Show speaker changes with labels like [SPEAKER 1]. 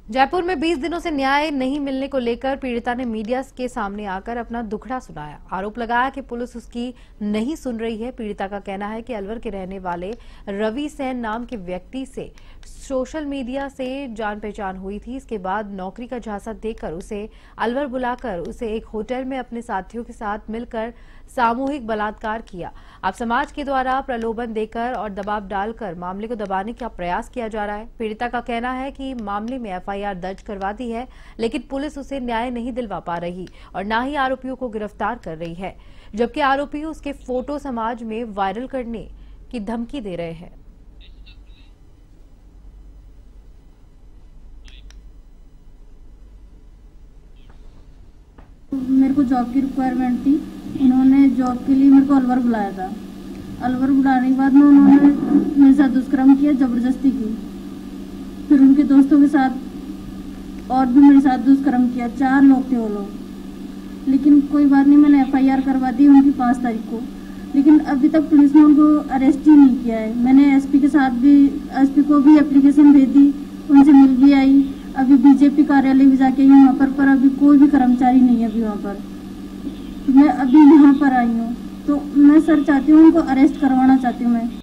[SPEAKER 1] जयपुर में 20 दिनों से न्याय नहीं मिलने को लेकर पीड़िता ने मीडिया के सामने आकर अपना दुखड़ा सुनाया। आरोप लगाया कि पुलिस उसकी नहीं सुन रही है। पीड़िता का कहना है कि अलवर के रहने वाले रवि सेन नाम के व्यक्ति से सोशल मीडिया से जान पहचान हुई थी। इसके बाद नौकरी का झांसा देकर उसे अलवर बुलाकर उसे एक होटल में अपने साथियों के साथ मिलकर सामूहिक बलात्कार किया। अब समाज के द्वारा प्रलोभन देकर और दबाव डालकर मामले को दबाने का प्रयास किया जा रहा है। पीड़िता का कहना है कि मामले में एफआईआर दर्ज करवा दी है, लेकिन पुलिस उसे न्याय नहीं दिलवा पा रही और न ही आरोपियों को गिरफ्तार कर रही है, जबकि आरोपी उसके फोटो समाज में वायरल करने की धमकी दे रहे हैं।
[SPEAKER 2] मेरे को जॉब की रिक्वायरमेंट थी। उन्होंने जॉब के लिए मेरे को अलवर बुलाया था। अलवर बुलाने के बाद में उन्होंने मेरे साथ दुष्कर्म किया, जबरदस्ती की। फिर उनके दोस्तों के साथ और भी मेरे साथ दुष्कर्म किया। 4 लोग थे वो लोग। लेकिन कोई बात नहीं, मैंने एफआईआर करवा दी उनकी 5 तारीख को। लेकिन अभी तक पुलिस ने उनको अरेस्ट ही नहीं किया है। मैंने एसपी को भी एप्लीकेशन भेज दी, उनसे मिल भी आई। अभी बीजेपी कार्यालय भी जाके वहाँ पर अभी कोई भी कर्मचारी नहीं है। अभी वहाँ पर मैं अभी यहाँ पर आई हूँ, तो मैं सर चाहती हूँ उनको अरेस्ट करवाना चाहती हूँ मैं।